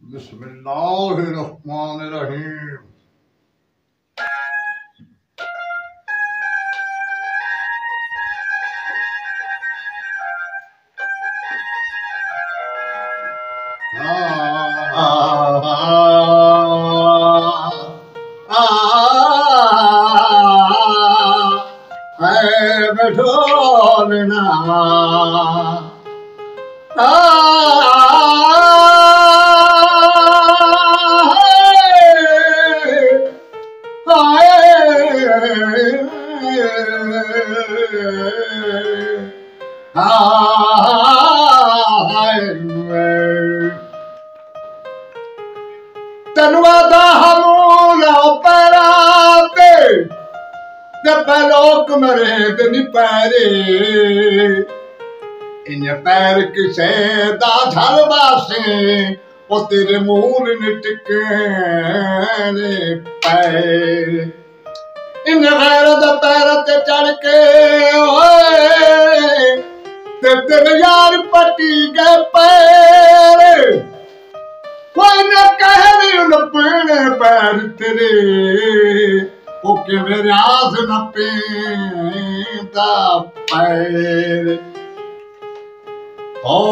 बिस्मिल्लाहिर्रहमानिर्रहीम। ढोलना तनवादा हमूला पराते लोक मरे दिन पैरे इन पैर किसे दा झलवासे ओ तेरे मूल निटके पैर इन गैर दा पैर ते चढ़ के ओए ते तेरे यार पटी गए पैर कोई न कहनी उन पीने पैर तेरे ओ के मेरे आस न पेंदा पैर ओ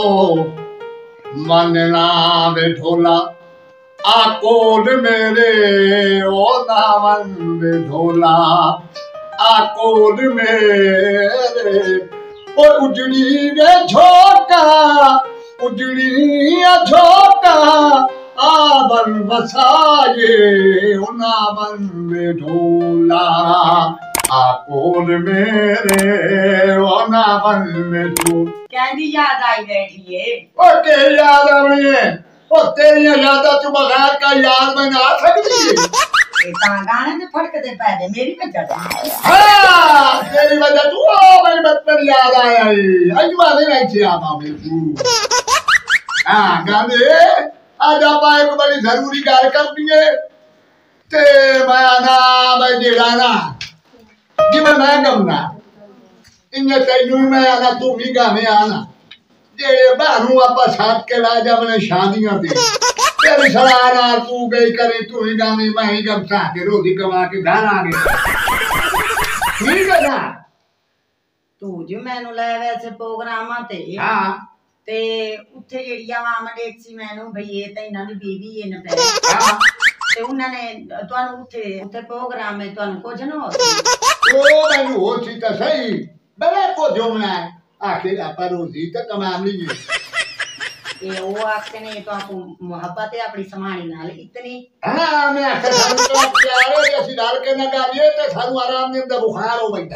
मनना वे ढोला आकोल मेरे ओ नावन वे ढोला आकोल मेरे ओ उजड़ी वे झोंका उजड़ी झोंका आवन वसाये उनावन में ढोला आकोल मेरे उनावन में ढोल कहंदी याद आई बैठी है ओ के याद आनी है ओ तेरी यादा तू बगैर का याद बना सकती है ए गाने में फटक दे पहले मेरी पे चढ़ हां तेरी वजह तू ओ मेरी बचपन याद आया है आज वाले नहीं थी आप मेरे को हां गाने आज आप एक बड़ी जरूरी गल करनी है ते मैं ना मैं जेड़ा जिवें मैं गमना इन्ने तैनू मैं आना तू भी गावे आना जेड़े बाहरों आपा साथ के ला जावने शादियां ते तेरी सलाह नाल तू गई करे तू ही गावे मैं ही गमसा के रोटी कमा के घर आ गए ठीक है ना तू जो मैनू ले वैसे प्रोग्रामां ते हां ते उत्थे जेड़िया आम डेट सी मैनू भई ये ते इना दी बीवी है न पे हां ते उन्हां ने तुहानू उत्थे उत्थे प्रोग्राम में तुहानू कुछ न हो ओ मैनू हो सी तो सही बड़ा को जोमना आखिर आपा रोजी तो कमा ली ये वो आखते ने तो आपको मोहब्बत है अपनी समानी नाल इतनी हां मैं आखिर सानू तो प्यार है ऐसी डाल के ना गालिए तो सानू आराम ने बुखार हो बैठा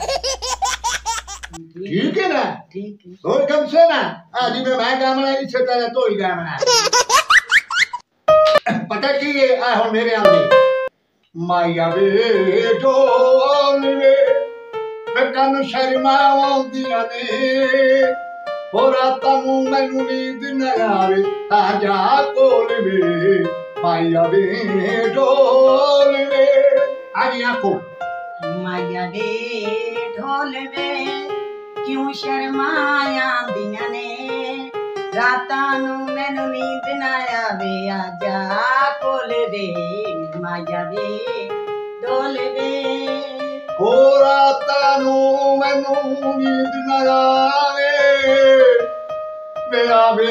ठीक है ना ठीक है और कम से ना आज में मैं गामना इससे पहले तो ही गामना पता की ये आ हो मेरे आगे माया वे ढोल वे कन शर्माउंदियां ने हो रातां नूं मैनू नींद न आवे आजा कोल वे माया वे ढोल वे आजी आंखो माया वे ढोल वे क्यों शर्माया दियां ने रातां नूं मैनू नींद ना आवे आजा कोल वे माया वे ढोल वे हो रातां नूं मैनू नींद न आवे वे आवे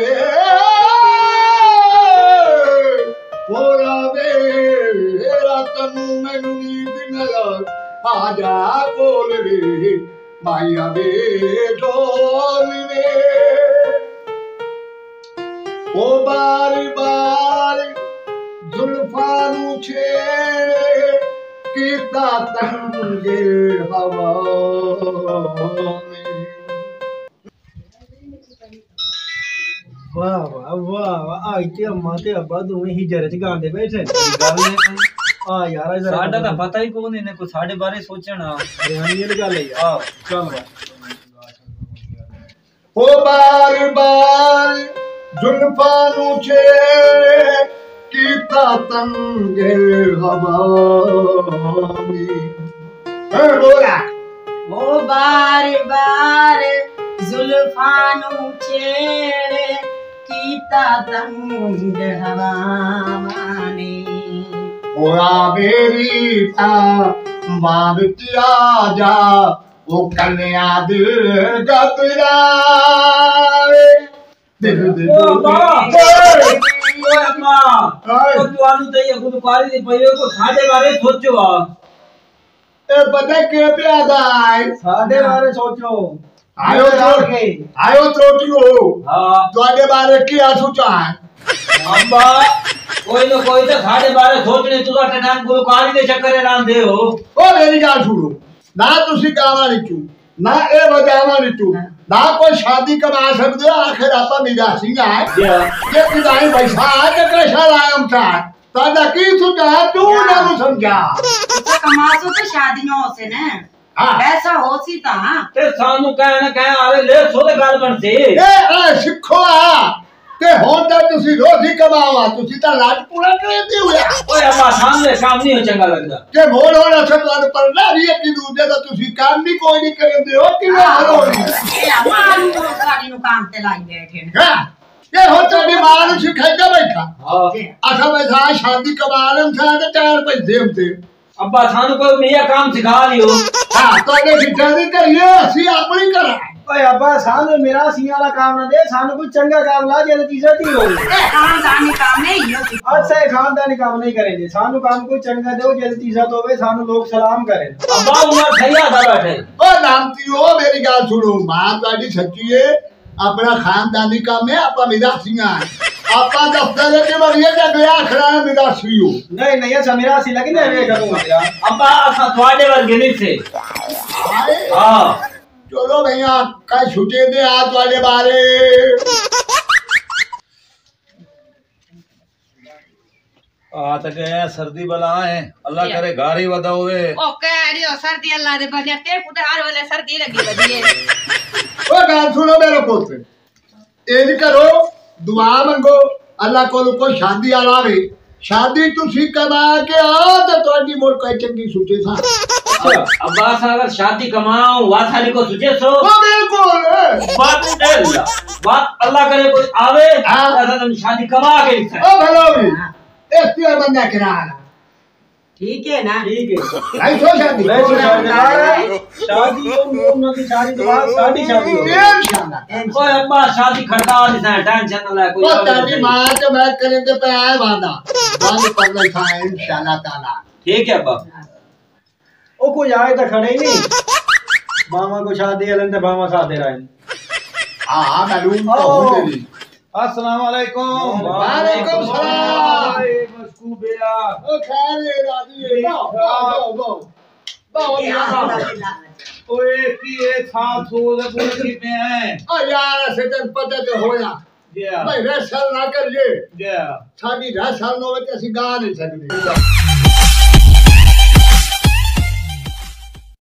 हो आवे रातां नूं मैनू नींद न आवे आजा कोल वे माया वे ढोल वे ओ बारी बारी जुल्फां नूं छेड़े कीता तंगे हवा में वाह वाह वाह वाह आज ते अम्मा ते अब्बा दोवें ही जरे च गांदे बैठे गल है आ यार साडा ता पता ही कोई नहीं को साडे बारे सोचना रेहानी दी गल है यार चल ओ बार बार जुल्फां नूं छेड़े कीता तंगे हवा में बोला वो बार बार जुल्फां नूं छेड़े कीता तंग हवाने होया मेरी बाब किया जा वो कन्या दिल गतरा दिल दिल ओ अम्मा ओ तुआनु ते ये गुलकारी दे पयो को साडे बारे सोचो ए पता के प्यादा है साडे बारे सोचो आयो त्रोटियो हां ਤੁਹਾਡੇ ਬਾਰੇ ਕੀ ਸੋਚਾ ਹੈ अम्मा कोई ना कोई तो साडे बारे सोचने तू का टाइम गुलकारी दे चक्कर लांदे हो ओ मेरी गल सुनो ना ਤੁਸੀਂ ਗਾਵਾਂ ਲਿਚੂ ਨਾ ਇਹ ਵਜਾਵਾਂ ਲਿਚੂ ਨਾ ਕੋਈ ਸ਼ਾਦੀ ਕਰਾ ਸਕਦੇ ਹੋ ਆਖਿਰ ਆਪਾਂ ਨਿਰਾਸ਼ੀ ਆ ਜੇ ਕਿਦਾਈ ਬੈਠਾ ਤੇ ਕਸ਼ਾ ਲਾਇਮ ਥਾ ਤੁਹਾਡਾ ਕੀ ਸੁਝਾ ਤੂੰ ਨਾ ਨੂੰ ਸਮਝਾ तो कमासो तो शादियां होसे ने हाँ। ऐसा होसी ता ते सानू कहना कह आवे ले सो दे गल बन से ए सिੱਖੋ ਆ ਤੇ ਹੁਣ ਤਾਂ ਤੁਸੀਂ ਰੋਜ਼ੀ ਕਮਾਵਾ ਤੁਸੀਂ ਤਾਂ ਲਾਜ ਪੂਰਾ ਕਰਦੇ ਹੋ ओए अम्मा सामने काम नहीं हो चंगा लगदा ਤੇ ਮੋੜ ਹੋਣਾ ਸੇ ਤੁਹਾਨੂੰ ਪਰਨਾ ਵੀ ਕਿ ਦੂਜੇ ਦਾ ਤੁਸੀਂ ਕੰਮ ਵੀ ਕੋਈ ਨਹੀਂ ਕਰਦੇ ਹੋ ਕਿਵੇਂ ਹਰੋਣੀ ए अमारू साडी नु काम ते लाई बैठे ने ਹਾਂ ਇਹ ਹੋ ਤੁਹਾਡੀ ਮਾਂ ਨੂੰ ਸਿਖਾਈਦਾ ਬੈਠਾ हां आखा वैसा शादी कबालम था तो 4 पैसे हमसे अब्बा सानू कोई नया काम सिखा लियो हां तो ने शिक्षा दी करिए ਅਸੀਂ ਆਪਣੀ ਕਰਾਂ ਓਏ ਅੱਬਾ ਸਾਨੂੰ ਮਿਰਾਸੀ ਵਾਲਾ ਕੰਮ ਨਾ ਦੇ ਸਾਨੂੰ ਕੋਈ ਚੰਗਾ ਕੰਮ ਲਾ ਜਿਹਦੇ ਚੀਜ਼ਾਂ ਦੀ ਹੋਵੇ ए खानदानी काम नहीं हो ਅੱਛਾ ਖਾਨਦਾਨੀ ਕੰਮ ਨਹੀਂ ਕरेंगे ਸਾਨੂੰ ਕੰਮ ਕੋਈ ਚੰਗਾ ਦਿਓ ਜਿਹਦੇ ਚੀਜ਼ਾਂ ਤੋਂ ਹੋਵੇ ਸਾਨੂੰ ਲੋਕ ਸਲਾਮ ਕਰੇ अब्बा उमर सही आदा बैठे ओ नामतीओ मेरी गल सुनो मां ਤੁਹਾਡੀ ਸੱਚੀ ਏ ਆਪਣਾ ਖਾਨਦਾਨੀ ਕੰਮ ਹੈ ਆਪਾਂ ਮਿਰਾਸੀਆਂ ਆਪਾਂ ਦਫਤਰ ਦੇ ਮਰੀਏ ਤੇ ਗਿਆ ਖੜਾ ਮਿਰਾਸੀ ਹੋ ਨਹੀਂ ਨਹੀਂ ਅੱਛਾ ਮਿਰਾਸੀ ਲੱਗਨੇ ਵੇ ਕਦੋਂ ਮੇਰਾ अब्बा असा थोड़े वर्गे नहीं थे हां चलो भैया का छुटे दे आ ਤੁਹਾਡੇ ਬਾਰੇ आ तक सर्दी बला है अल्लाह करे गारी वदा होवे ओ कह रही सर्दी अल्लाह दे बने ते कुते हर वेले सर्दी लगी बदी है ओ गाल सुनो मेरे पुत्र इंज करो दुआ मंगो अल्लाह कोल कोई शादी वाला आवे शादी तुसी कमा के आओ तो ਤੁਹਾਡੀ मोर कोई चंगी सुचे सा अब्बा अगर शादी कमाओ वासाली को तुझे सो ओ बिल्कुल बात अल्लाह करे कोई आवे ऐसा तुम शादी कमा के ओ भलो भी इख्तियार बंदा कराना ठीक है ना ठीक है ऐसो शादी शादी उन्होंने शादी के बाद शादी शादी हो इंशाल्लाह कोई अब्बा शादी खड़का नहीं टेंशन ना ले कोई ओ तारी मां के मैं करेंगे पे आए वादा बंद करना था इंशाल्लाह ताला ठीक है अब्बा ओ कोई आए तो खड़े ही नहीं मामा को शादी वाले ने मामा साथ दे रहे हैं हां मालूम तो हो तेरी अस्सलाम वालेकुम वालेकुम सलाम मस्कू बेरा ओ खैर है राजी बाओ ओए की ये साथ हो दे पूरी पे है ओ यार ऐसे तो पता तो होया या भाई रेसल ना करिए या साडी रेसल नो होवे ते ਅਸੀਂ गा नहीं सकदे